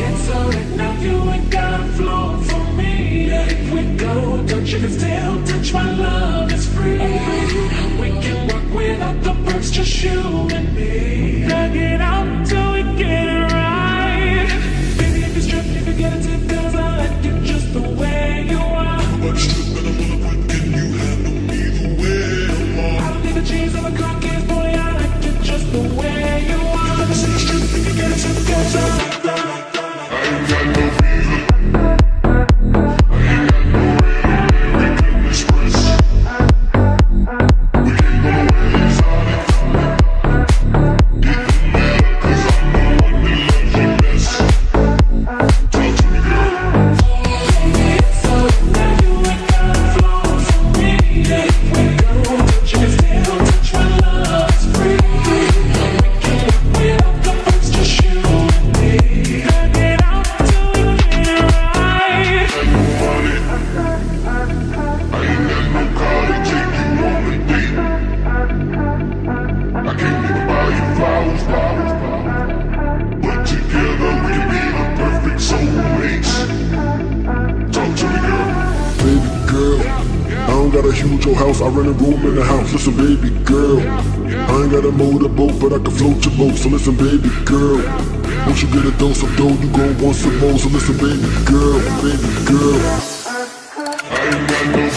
So that now you ain't got a flow for me. If we go, don't you can still touch my love, it's free. We can walk without the perks, just you and me. Hug it out till we get it right. Baby, if you strip, if you get it to feels, I like you just the way you are. But strip and I'm bulletproof, can you handle me the way I'm on? I don't need the jeans or the car keys, boy, I like you just the way you are. Let me see you strip, if you get it to feels, I like that. I ain't got no visa. I ain't got no rating we couldn't express. We can't go nowhere exotic. It don't matter, cause I'm the one that loves you best. Talk to me, girl. So now you ain't got a flow for me. If we go, don't you can still touch my love, it's free. We can walk without the perks, just you and me. Hug it out till we get it right. I know money. I ain't got no car to take you on a date. I can't even buy you flowers. But together we can be the perfect soulmates. Talk to me, girl. Baby girl, I don't got a huge old house, I rent a room in the house. Listen, baby girl, I ain't got a motorboat, but I can float your boat. So listen, baby girl, once you get a dose of dough, you gon' want some more. So listen, baby girl, I ain't got no